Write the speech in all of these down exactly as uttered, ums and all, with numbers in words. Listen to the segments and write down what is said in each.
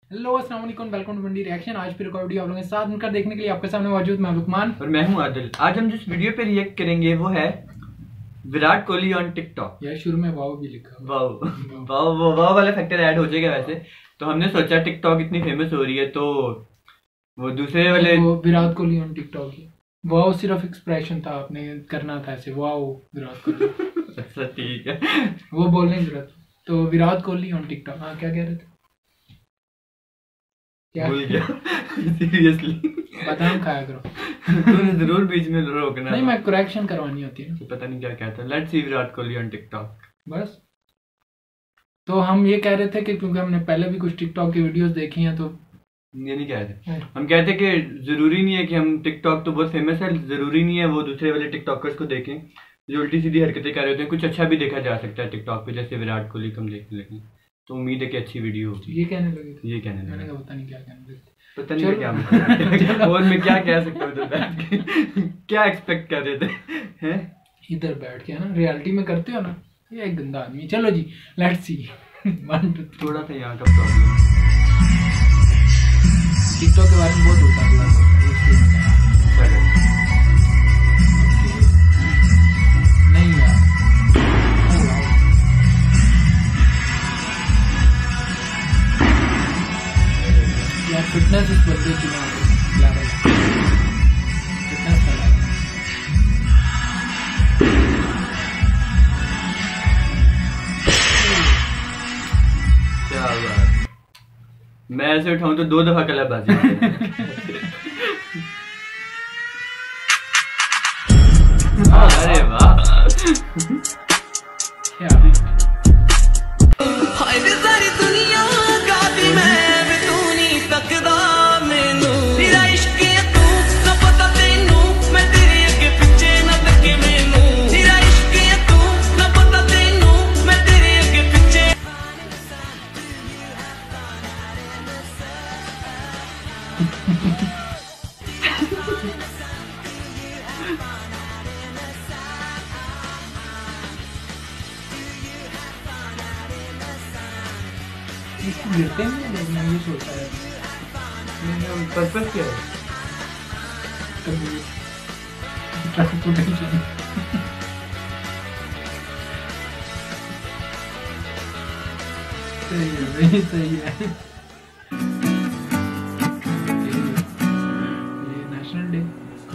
Hello अस्सलाम वालेकुम, welcome to Mandi reaction. आज फिर वीडियो आप लोगों के साथ मिलकर देखने के लिए आपके सामने मौजूद मैं लुकमान और मैं हूं आदिल। आज हम जिस वीडियो पे रिएक्ट करेंगे वो है विराट कोहली ऑन टिकटॉक। यार शुरू में वाव भी लिखा, वाव वाव वाव वाला फैक्टर ऐड हो जाएगा वैसे। तो हमने सोचा टिकटॉक इतनी फेमस हो रही है तो वो दूसरे वाले वो विराट कोहली ऑन टिकटॉक है। वाव सिर्फ एक्सप्रेशन था, आपने करना था ऐसे वाव विराट कोहली। अच्छा ठीक है, वो बोलने की जरूरत। तो विराट कोहली ऑन टिकटॉक, हाँ क्या कह रहे थे? भूल गया सीरियसली। बादाम खाया करो। तूने जरूर बीच में रोकना। नहीं, मैं करेक्शन करवानी होती है। तो पता नहीं क्या कहता है। Let's see Virat Kohli on TikTok बस। तो हम ये कह रहे थे कि क्योंकि हमने पहले भी कुछ टिकटॉक की वीडियोस देखी हैं, तो ये नहीं कहते। हम कहते कि जरूरी नहीं है कि हम टिकटॉक तो बहुत फेमस है, जरूरी नहीं है वो दूसरे वाले टिकटॉकर्स को देखें जो उल्टी सीधी हरकतें कर रहे होते हैं। कुछ अच्छा भी देखा जा सकता है टिकटॉक पे, जैसे विराट कोहली को हम देखने लगे। तो उम्मीद है कि अच्छी वीडियो होगी। ये कहने लगे थे। ये कहने मैंने लगे कहा पता नहीं क्या कहने लगे, पता नहीं क्या मैं और मैं क्या कह सकता हूँ इधर बैठ के। क्या एक्सपेक्ट कर रहे थे हैं? इधर बैठ के ना रियलिटी में करते हो ना, ये एक गंदा आदमी। चलो जी लेट्स सी। थोड़ा सा यहाँ का प्रॉब्लम टिकटॉक के बारे में बहुत होता है। नहीं यार, यार फिटनेस इस बंदे की लेवल फिटनेस का लेवल। क्या बात, मैं ऐसे उठाऊं तो दो दफा कलाबाजी। अरे वाह क्या इसको गिरते नहीं है, मैं ये सोचता है पर्पस क्या है? ट्रांसपोर्टेशन। सही है भाई, सही है। ये नेशनल डे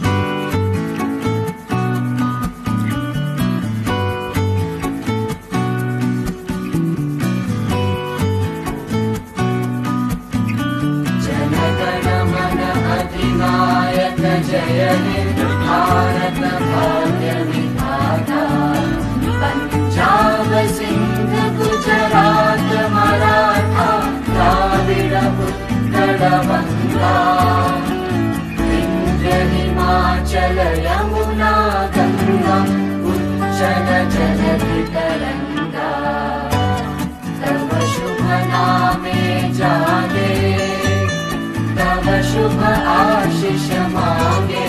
जय हे भारत भाग्य विधाता, पंजाब सिंध गुजरात मराठा द्राविड़ उत्कल बंगा, विंध्य हिमाचल यमुना गंगा उच्चल जलधि तरंगा, तव शुभ नामे जागे तव शुभ आशीष मांगे,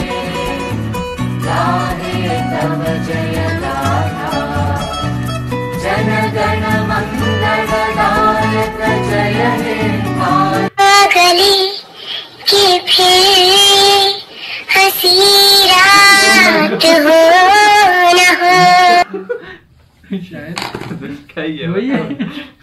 गाहे तव जय गाथा, जन गण मंगलदायक जय हे गली की फिर हंसी रात हो न हो। शायद क्या ही है वही है।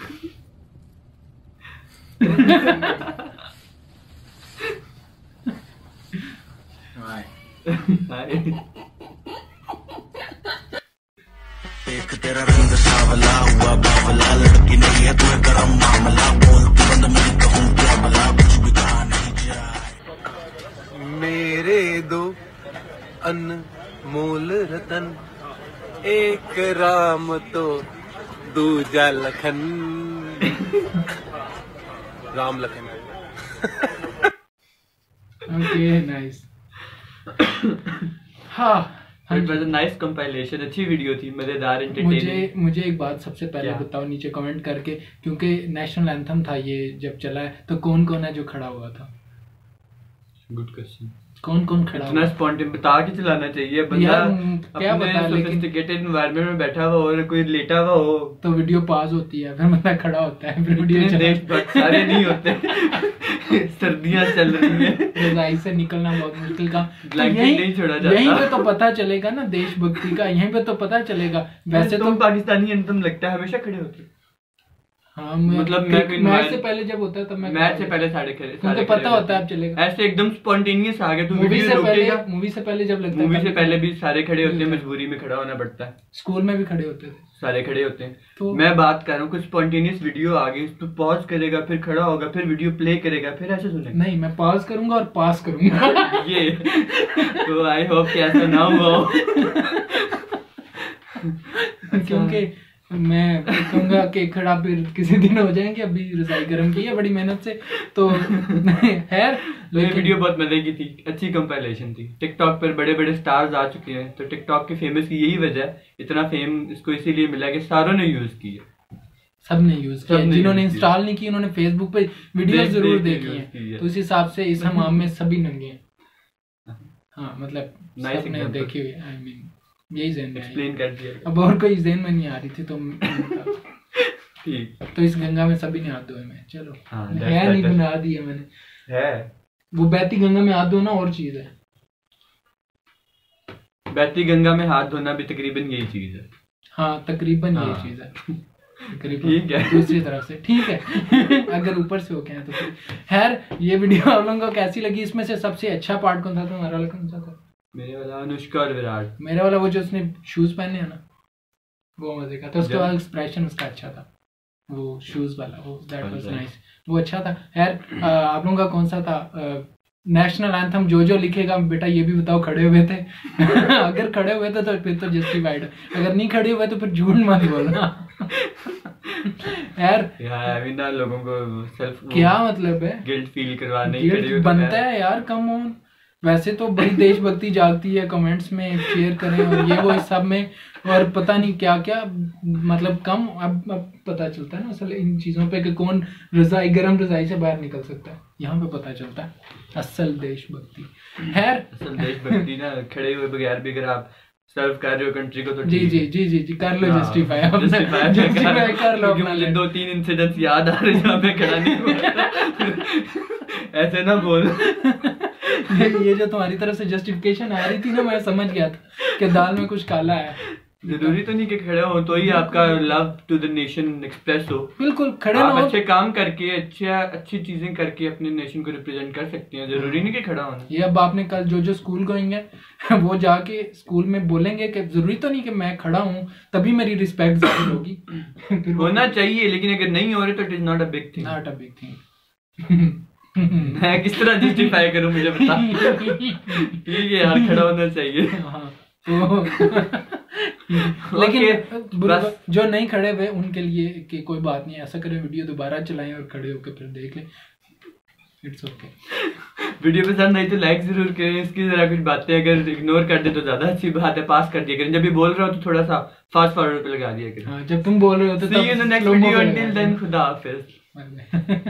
देख तेरा रंग सावला हुआ बावला, लड़की नहीं है तुम्हें गरम मामला, बोलती बंद मैं कहूँ क्या भला, कुछ भी कहा नहीं जाए। मेरे दो अनमोल रतन, एक राम तो दूजा लखन। राम लखन। Okay nice. हाँ नाइस कंपाइलेशन, अच्छी वीडियो थी, मजेदार, एंटरटेनिंग। मुझे मुझे एक बात सबसे पहले बताओ नीचे कमेंट करके, क्योंकि नेशनल एंथम था ये जब चला है, तो कौन कौन है जो खड़ा हुआ था? Good question. कौन कौन खड़ा इतना स्पॉन्टेनियस बता के चलाना चाहिए बंदा। क्या पता सोफिस्टिकेटेड एनवायरनमेंट में बैठा हुआ और कोई लेटा हुआ हो तो वीडियो पास होती है, फिर बंदा खड़ा होता है, फिर वीडियो सारे नहीं होते। सर्दियां चल रही हैं, रजाई से निकलना बहुत मुश्किल का। ब्लैंकेट यहीं नहीं छोड़ा जाता। यहीं पे तो पता चलेगा ना देशभक्ति का, यहीं पे तो पता चलेगा। वैसे तुम तो पाकिस्तानी एंथम लगता है हमेशा खड़े होते। हाँ, मैं मतलब मैं कोई मैच मोबाइल- से पहले जब होता है तब मैं मैच से पहले साढ़े खड़े तुमको सारे पता खड़े होता है रहते अब चलेगा। हैं। ऐसे एकदम स्पॉन्टेनियस आ गया तो मूवी वीडियो से पहले रोकेगा। मूवी से पहले जब लगता है मूवी से तब- पहले भी सारे खड़े होते हैं, मजबूरी में खड़ा होना पड़ता है, स्कूल में भी खड़े होते थे। सारे खड़े होते हैं। तो मैं बात कर रहा हूँ कुछ स्पॉन्टेनियस वीडियो आ गई तो पॉज करेगा, फिर खड़ा होगा, फिर वीडियो प्ले करेगा, फिर ऐसे सुनेगा। नहीं, मैं पॉज करूंगा और पास करूंगा। ये तो आई होप कि ऐसा ना हुआ हो। क्योंकि मैं कहूंगा कि खड़ा फिर किसी दिन हो जाएंगे। अभी रजाई गर्म की है बड़ी मेहनत से तो खैर। ये वीडियो बहुत मजे की थी, अच्छी कंपाइलेशन थी। टिकटॉक पर बड़े बड़े स्टार्स आ चुके हैं, तो टिकटॉक के फेमस की यही वजह है, इतना फेम इसको इसीलिए मिला कि सारों ने यूज की है। सबने यूज किया, सबने जिन्होंने use इंस्टॉल नहीं की उन्होंने फेसबुक पे वीडियो देख- जरूर देख के देखी use की है। है। तो इस हिसाब से इस हमाम में सभी नंगे हैं। हाँ, मतलब Nice सबने example. देखी हुई। आई मीन यही ज़हन में आई। एक्सप्लेन कर दिया। अब और कोई ज़हन में नहीं आ रही थी तो ठीक तो इस गंगा में सभी ने हाथ धोए में। चलो हाँ, है that's नहीं, better. बना दिया मैंने। है। वो बहती गंगा में हाथ धोना और चीज है। बहती गंगा में हाथ धोना भी तकरीबन यही चीज है। हाँ, तकरीबन यही हाँ। चीज है। तकरीबन ठीक है। दूसरी तरफ से ठीक है। अगर ऊपर से हो गया तो फिर खैर। ये वीडियो आप लोगों को कैसी लगी? इसमें से सबसे अच्छा पार्ट कौन सा था? तुम्हारा वाला कौन सा था? मेरे वाला अनुष्का और विराट। मेरे वाला वो जो उसने शूज पहने हैं ना, वो मजे का था। उसके जब- बाद एक्सप्रेशन उसका अच्छा था, वो शूज वाला, वो दैट वाज Alright. नाइस, वो अच्छा था। खैर, अ, आप लोगों का कौन सा था? नेशनल एंथम जो जो लिखेगा बेटा ये भी बताओ खड़े हुए थे। अगर खड़े हुए थे तो फिर तो जस्टिफाइड है, अगर नहीं खड़े हुए तो फिर झूठ मत बोलना। यार यार अभी ना लोगों को सेल्फ क्या मतलब है? गिल्ट फील करवाने गिल्ट बनता है यार, कम ऑन। वैसे तो बड़ी देशभक्ति जागती है, कमेंट्स में शेयर करें और ये वो इस सब में, और पता नहीं क्या क्या, मतलब कम। अब अब पता चलता है ना असल इन चीज़ों पे कि कौन रजाई गर्म रजाई से बाहर निकल सकता है। यहाँ पे पता चलता है असल देशभक्ति। खैर, असल देशभक्ति ना खड़े हुए बगैर भी अगर आप सर्व कर रहे हो कंट्री को तो जी ठीक जी है। जी जी जी कर लो हाँ, जस्टिफाई, justify कर- जस्टिफाई कर लो क्योंकि अपना मुझे land। दो तीन इंसिडेंट्स याद आ रहे हैं जहाँ पे खड़ा नहीं हुआ। ऐसे ना बोल। ये जो तुम्हारी तरफ से जस्टिफिकेशन आ रही थी ना, मैं समझ गया था कि दाल में कुछ काला है। जरूरी तो नहीं कि खड़े हो तो ही आपका love to the nation express हो। बिल्कुल खड़े ना आप हो। अच्छे काम करके अच्छे अच्छी चीजें करके अपने नेशन को रिप्रेजेंट कर सकते हैं, जरूरी नहीं कि खड़ा होना। ये अब आपने कल जो जो स्कूल गोइंग है वो जाके स्कूल में बोलेंगे कि जरूरी तो नहीं कि मैं खड़ा हूँ तभी मेरी रिस्पेक्ट जाहिर होगी। फिर वो होना चाहिए, लेकिन अगर नहीं हो रहे तो it is not a big thing. Not a big thing. मैं किस तरह जस्टिफाई करूं मुझे बता। ठीक है यार, खड़ा होना चाहिए। हाँ, तो लेकिन Okay, बुरा- बस। जो नहीं खड़े हुए उनके लिए कि कोई बात नहीं, ऐसा करें वीडियो दोबारा चलाएं और खड़े होकर फिर देख लें, इट्स ओके। वीडियो पसंद आई तो लाइक जरूर करें, इसकी जरा कुछ बातें अगर इग्नोर कर दे तो ज्यादा अच्छी बात है, पास कर दिया करें। जब भी बोल रहे हो तो थोड़ा सा फास्ट फॉरवर्ड पे लगा दिया करें। हाँ, जब तुम बोल रहे हो तो See you in the next slow-mo video. पे Until लगा then, दें। खुदा हाफिज। Bye bye.